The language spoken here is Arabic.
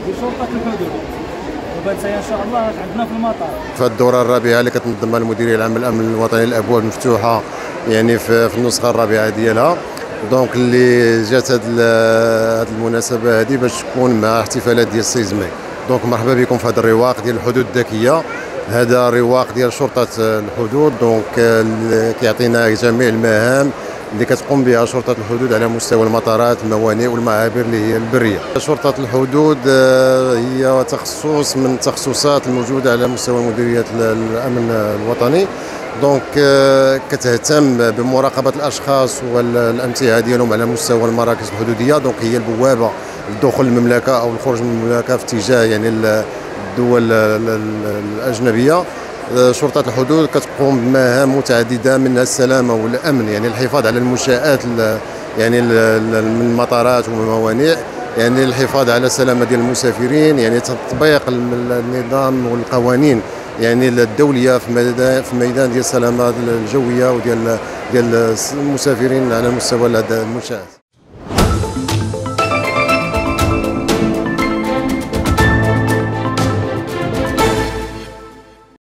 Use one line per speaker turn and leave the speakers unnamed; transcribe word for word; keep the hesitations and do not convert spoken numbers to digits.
بشرطه الحدود. وبعد ان شاء الله عندنا في المطار.
في الدوره الرابعه اللي كتنظمها المديريه العامه للامن الوطني، الابواب مفتوحه يعني في النسخه الرابعه ديالها. دونك اللي جات هذه المناسبه هذه باش تكون مع احتفالات ديال سيز ماي. دونك مرحبا بكم في هذا الرواق ديال الحدود الذكيه. هذا رواق ديال شرطه الحدود، دونك كيعطينا جميع المهام اللي كتقوم بها شرطه الحدود على مستوى المطارات، الموانئ والمعابر اللي هي البريه. شرطه الحدود هي تخصص من التخصصات الموجوده على مستوى مديريه الامن الوطني. دونك كتهتم بمراقبه الاشخاص والامتعه ديالهم على مستوى المراكز الحدوديه. دونك هي البوابه لدخول المملكه او الخروج من المملكه في اتجاه يعني الدول الاجنبيه. شرطه الحدود كتقوم بمهام متعدده منها السلامه والامن، يعني الحفاظ على المنشآت يعني من المطارات والموانئ، يعني الحفاظ على السلامه ديال المسافرين، يعني تطبيق النظام والقوانين يعني الدوليه في ميدان في ميدان ديال السلامه الجويه وديال ديال المسافرين على مستوى المنشآت.